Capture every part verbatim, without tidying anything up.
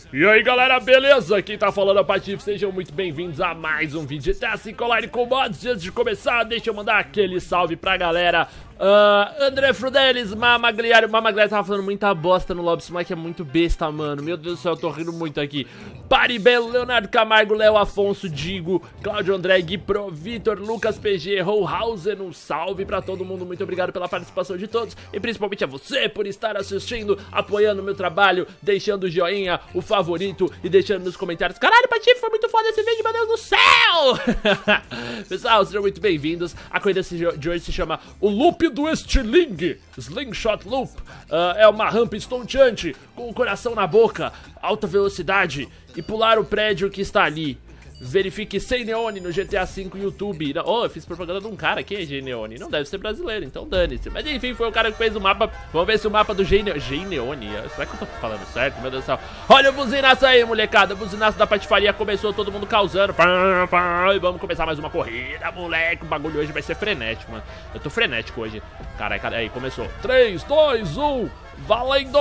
E aí galera, beleza? Quem tá falando é o Patife, sejam muito bem-vindos a mais um vídeo de G T A cinco Online com mods. Antes de começar, deixa eu mandar aquele salve pra galera. uh, André Frudelis, Mamagliari, Mamagliari tava falando muita bosta no lobby, esse moleque é muito besta, mano. Meu Deus do céu, eu tô rindo muito aqui. Paribelo, Leonardo Camargo, Léo Afonso, Digo, Cláudio André, Gui Pro, Vitor, Lucas P G, Rohausen, um salve pra todo mundo. Muito obrigado pela participação de todos e principalmente a você por estar assistindo, apoiando o meu trabalho, deixando o joinha, o favorito e deixando nos comentários: caralho, Patife, foi muito foda esse vídeo, meu Deus do céu! Pessoal, sejam muito bem-vindos. A corrida de hoje se chama o Loop do Estilingue, Slingshot Loop. uh, É uma rampa estonteante, com o coração na boca, alta velocidade e pular o prédio que está ali. Verifique sem Neone no G T A cinco YouTube. Oh, eu fiz propaganda de um cara aqui, é Neone. Não deve ser brasileiro, então dane-se. Mas enfim, foi o cara que fez o mapa. Vamos ver se o mapa do Neone. Será que eu tô falando certo? Meu Deus do céu. Olha o buzinaço aí, molecada. O buzinaço da patifaria começou, todo mundo causando. E vamos começar mais uma corrida, moleque. O bagulho hoje vai ser frenético, mano. Eu tô frenético hoje. Caralho, aí começou. três, dois, um. Valendo!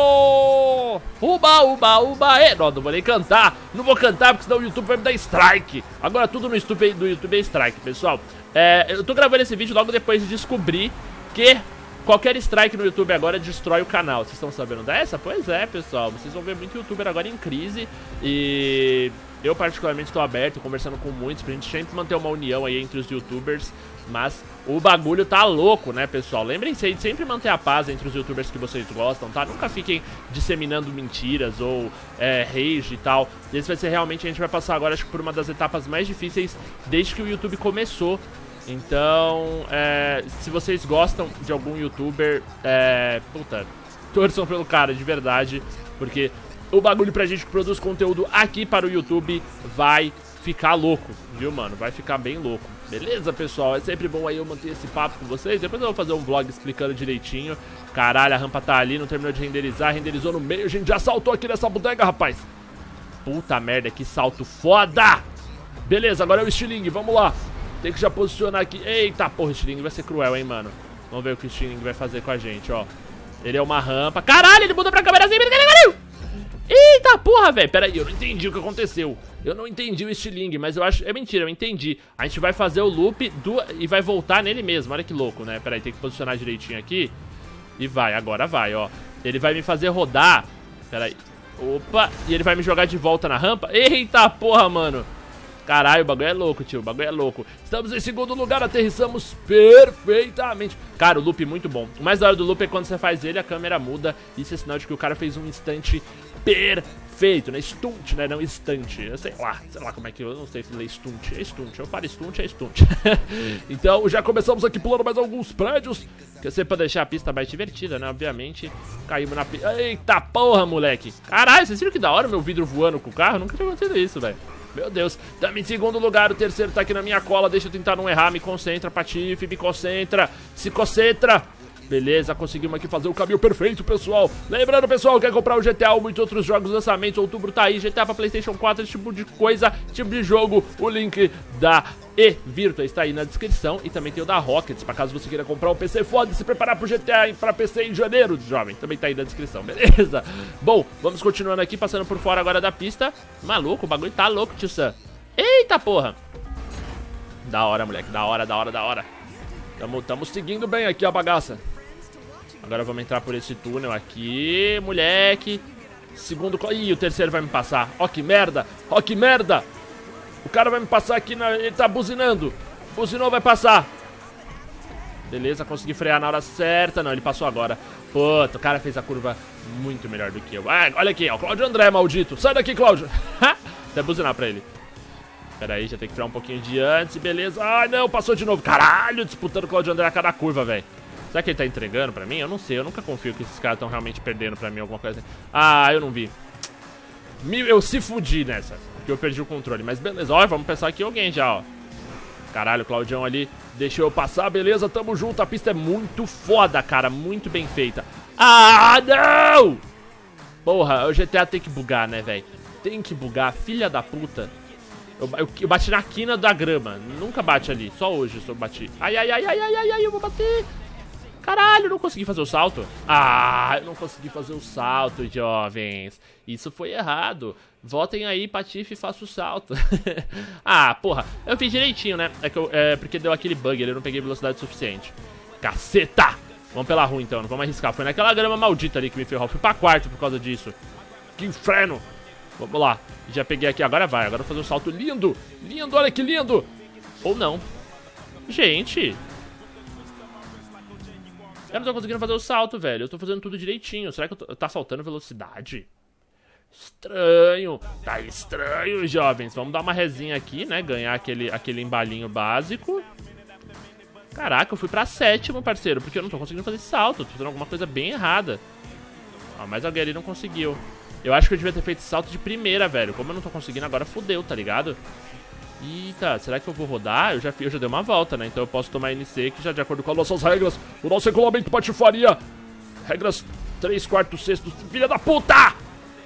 Uba, uba, uba, é. Não, não vou nem cantar. Não vou cantar porque senão o YouTube vai me dar strike. Agora tudo no YouTube, do YouTube é strike, pessoal. é, Eu tô gravando esse vídeo logo depois de descobrir que qualquer strike no YouTube agora destrói o canal. Vocês estão sabendo dessa? Pois é, pessoal. Vocês vão ver muito youtuber agora em crise. E eu particularmente estou aberto, conversando com muitos, pra gente sempre manter uma união aí entre os youtubers. Mas o bagulho tá louco, né, pessoal? Lembrem-se de sempre manter a paz entre os youtubers que vocês gostam, tá? Nunca fiquem disseminando mentiras ou é, rage e tal. Esse vai ser realmente, a gente vai passar agora, acho que por uma das etapas mais difíceis desde que o YouTube começou. Então, é, se vocês gostam de algum youtuber, é, puta, torçam pelo cara, de verdade. Porque o bagulho pra gente que produz conteúdo aqui para o YouTube vai ficar louco, viu, mano? Vai ficar bem louco. Beleza, pessoal? É sempre bom aí eu manter esse papo com vocês. Depois eu vou fazer um vlog explicando direitinho. Caralho, a rampa tá ali, não terminou de renderizar. Renderizou no meio, a gente já saltou aqui nessa bodega, rapaz. Puta merda, que salto foda! Beleza, agora é o estilingue, vamos lá. Tem que já posicionar aqui. Eita porra, o estilingue vai ser cruel, hein, mano. Vamos ver o que o estilingue vai fazer com a gente, ó. Ele é uma rampa. Caralho, ele muda pra câmera assim. Eita porra, velho. Pera aí, eu não entendi o que aconteceu. Eu não entendi o estilingue, mas eu acho... É mentira, eu entendi. A gente vai fazer o loop do... e vai voltar nele mesmo. Olha que louco, né? Pera aí, tem que posicionar direitinho aqui. E vai, agora vai, ó. Ele vai me fazer rodar. Pera aí. Opa. E ele vai me jogar de volta na rampa. Eita porra, mano. Caralho, o bagulho é louco, tio. O bagulho é louco. Estamos em segundo lugar, aterrissamos perfeitamente. Cara, o loop muito bom. O mais da hora do loop é quando você faz ele, a câmera muda. Isso é sinal de que o cara fez um instante perfeito, né? Stunt, né? Não instante. Eu sei lá, sei lá como é que eu... eu não sei se lê stunt. É stunt. Eu falo stunt, é stunt. Então, já começamos aqui pulando mais alguns prédios. Que é sempre pra deixar a pista mais divertida, né? Obviamente. Caímos na pista. Eita porra, moleque. Caralho, vocês viram que da hora o meu vidro voando com o carro? Nunca tinha acontecido isso, velho. Meu Deus, estamos em segundo lugar, o terceiro tá aqui na minha cola. Deixa eu tentar não errar, me concentra, Patife, me concentra, se concentra. Beleza, conseguimos aqui fazer o caminho perfeito, pessoal. Lembrando, pessoal, quer comprar o G T A ou muitos outros jogos, lançamentos, outubro tá aí. G T A pra Playstation quatro, esse tipo de coisa, esse tipo de jogo. O link da eVirtua está aí na descrição. E também tem o da Rockets, pra caso você queira comprar um P C foda e se preparar pro G T A pra P C em janeiro, jovem. Também tá aí na descrição, beleza? Bom, vamos continuando aqui, passando por fora agora da pista. Maluco, o bagulho tá louco, tio Sam. Eita porra. Da hora, moleque, da hora, da hora, da hora. Tamo, tamo seguindo bem aqui a bagaça. Agora vamos entrar por esse túnel aqui, moleque. Segundo... Ih, o terceiro vai me passar. Ó que merda, ó que merda. O cara vai me passar aqui, na... ele tá buzinando. Buzinou, vai passar. Beleza, consegui frear na hora certa. Não, ele passou agora. Puta, o cara fez a curva muito melhor do que eu. Ah, olha aqui, ó, o Cláudio André, maldito. Sai daqui, Cláudio. Até buzinar pra ele. Pera aí, já tem que frear um pouquinho de antes, beleza. Ai, não, passou de novo. Caralho, disputando o Cláudio André a cada curva, velho. Será que ele tá entregando pra mim? Eu não sei, eu nunca confio que esses caras estão realmente perdendo pra mim alguma coisa assim. Ah, eu não vi. Eu se fudi nessa, porque eu perdi o controle. Mas beleza, ó, vamos pensar aqui alguém já, ó. Caralho, o Claudião ali deixou eu passar, beleza, tamo junto. A pista é muito foda, cara, muito bem feita. Ah, não! Porra, o G T A tem que bugar, né, velho? Tem que bugar, filha da puta. Eu, eu, eu bati na quina da grama, nunca bate ali, só hoje eu bati. Ai, ai, ai, ai, ai, ai, ai, eu vou bater. Caralho, eu não consegui fazer o salto. Ah, eu não consegui fazer o salto, jovens. Isso foi errado. Votem aí, Patife, e faça o salto. Ah, porra, eu fiz direitinho, né? É, que eu, é porque deu aquele bug, eu não peguei velocidade suficiente. Caceta! Vamos pela rua então, não vamos arriscar. Foi naquela grama maldita ali que me ferrou. Fui pra quarto por causa disso. Que inferno! Vamos lá. Já peguei aqui, agora vai. Agora eu vou fazer um salto lindo. Lindo, olha que lindo. Ou não. Gente. Eu não tô conseguindo fazer o salto, velho. Eu tô fazendo tudo direitinho. Será que eu tô... tá faltando velocidade? Estranho. Tá estranho, jovens. Vamos dar uma resinha aqui, né? Ganhar aquele, aquele embalinho básico. Caraca, eu fui pra sétimo, parceiro. Porque eu não tô conseguindo fazer esse salto. Eu tô fazendo alguma coisa bem errada. Ó, mas alguém ali não conseguiu. Eu acho que eu devia ter feito esse salto de primeira, velho. Como eu não tô conseguindo, agora fudeu, tá ligado? Eita, será que eu vou rodar? Eu já, eu já dei uma volta, né? Então eu posso tomar N C, que já de acordo com as nossas regras, o nosso regulamento patifaria. Regras três, quartos, sextos, filha da puta!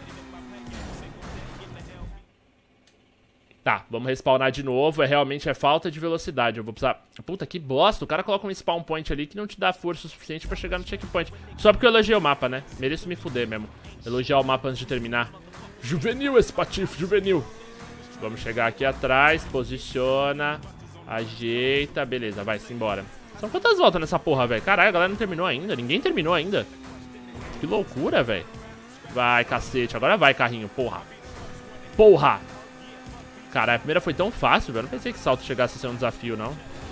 Tá, vamos respawnar de novo. É realmente é falta de velocidade. Eu vou precisar... Puta, que bosta. O cara coloca um spawn point ali que não te dá força o suficiente pra chegar no checkpoint. Só porque eu elogiei o mapa, né? Mereço me fuder mesmo. Elogiar o mapa antes de terminar. Juvenil esse patife, juvenil. Vamos chegar aqui atrás, posiciona, ajeita, beleza, vai-se embora. São quantas voltas nessa porra, velho? Caralho, a galera não terminou ainda, ninguém terminou ainda. Que loucura, velho. Vai, cacete, agora vai, carrinho, porra. Porra. Caralho, a primeira foi tão fácil, velho. Não pensei que salto chegasse a ser um desafio, não.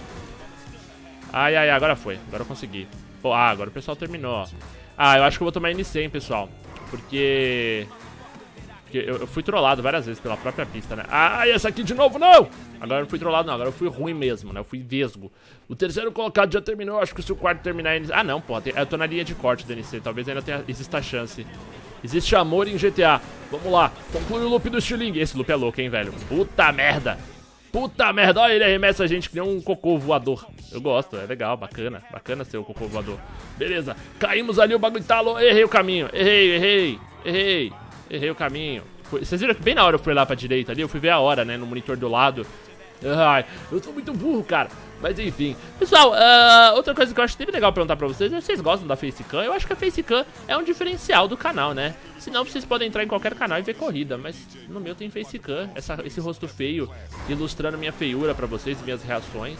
Ai, ai, ai, agora foi, agora eu consegui. Pô, ah, agora o pessoal terminou, ó. Ah, eu acho que eu vou tomar N C, hein, pessoal. Porque... Porque eu, eu fui trollado várias vezes pela própria pista, né? Ah, essa aqui de novo, não! Agora eu não fui trollado, não. Agora eu fui ruim mesmo, né? Eu fui vesgo. O terceiro colocado já terminou. Acho que se o quarto terminar... N C... Ah, não, pô. Eu tô na linha de corte do N C. Talvez ainda tenha... exista chance. Existe amor em G T A. Vamos lá. Conclui o loop do estilingue. Esse loop é louco, hein, velho? Puta merda. Puta merda. Olha, ele arremessa a gente que nem um cocô voador. Eu gosto. É legal, bacana. Bacana ser o cocô voador. Beleza. Caímos ali, o bagulho talou. Errei o caminho. Errei, errei. Errei. Errei o caminho. Foi... Vocês viram que bem na hora eu fui lá pra direita ali, eu fui ver a hora, né, no monitor do lado. Ai, eu tô muito burro, cara. Mas enfim. Pessoal, uh, outra coisa que eu acho que legal perguntar pra vocês é se vocês gostam da Facecam. Eu acho que a Facecam é um diferencial do canal, né? Senão vocês podem entrar em qualquer canal e ver corrida. Mas no meu tem Facecam, essa, esse rosto feio, ilustrando minha feiura pra vocês e minhas reações.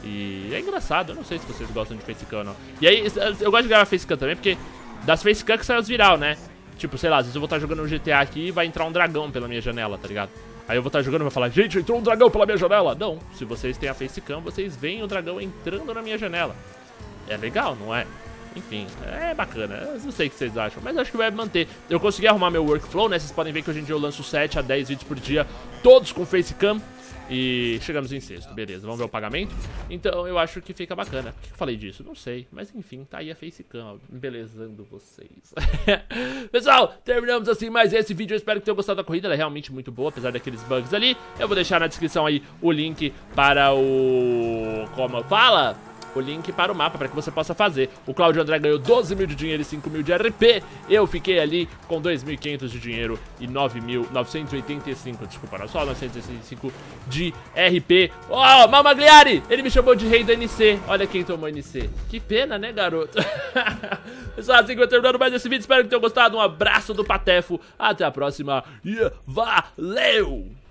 E é engraçado, eu não sei se vocês gostam de Facecam ou não. E aí, eu gosto de gravar Facecam também, porque das Facecam que saem os viral, né? Tipo, sei lá, às vezes eu vou estar jogando um G T A aqui e vai entrar um dragão pela minha janela, tá ligado? Aí eu vou estar jogando e vou falar, gente, entrou um dragão pela minha janela. Não, se vocês têm a Facecam, vocês veem o dragão entrando na minha janela. É legal, não é? Enfim, é bacana. Eu não sei o que vocês acham, mas acho que vai manter. Eu consegui arrumar meu workflow, né? Vocês podem ver que hoje em dia eu lanço sete a dez vídeos por dia, todos com Facecam. E chegamos em sexto, beleza, vamos ver o pagamento. Então eu acho que fica bacana. Por que eu falei disso? Não sei, mas enfim, tá aí a Facecam, embelezando vocês. Pessoal, terminamos assim mais esse vídeo. Eu espero que tenham gostado da corrida, ela é realmente muito boa, apesar daqueles bugs ali. Eu vou deixar na descrição aí o link para o... como fala? O link para o mapa, para que você possa fazer. O Cláudio André ganhou doze mil de dinheiro e cinco mil de R P. Eu fiquei ali com dois mil e quinhentos de dinheiro e nove mil novecentos e oitenta e cinco, desculpa, não, só novecentos e oitenta e cinco de R P. Ó, oh, Mamagliari, ele me chamou de rei do N C. Olha quem tomou N C. Que pena, né, garoto? Pessoal, assim que eu terminando mais esse vídeo, espero que tenham gostado. Um abraço do Patefo, até a próxima e valeu!